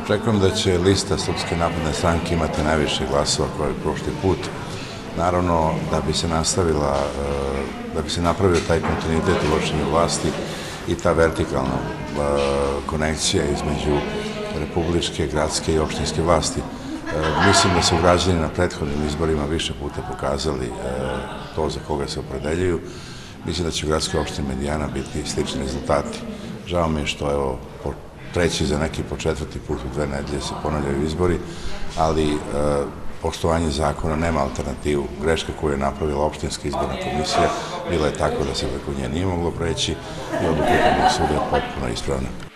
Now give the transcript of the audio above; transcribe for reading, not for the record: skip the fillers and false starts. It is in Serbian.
Očekujem da će lista Srpske napredne stranke imati najviše glasova kao i prošli put. Naravno, da bi se napravio taj kontinuitet u vršenju vlasti i ta vertikalna konekcija između republičke, gradske i opštinske vlasti. Mislim da su građani na prethodnim izborima više puta pokazali to za koga se opredeljuju. Mislim da će u gradskoj opštini Medijana biti slični rezultati. Žao mi je što evo po treći za neki po četvrti put u 2 nedelje se ponavljaju izbori, ali poštovanje zakona nema alternativu. Greška koju je napravila opštinska izborna komisija bila je tako da se preko nje nije moglo preći i odluka Upravnog suda je potpuno ispravna.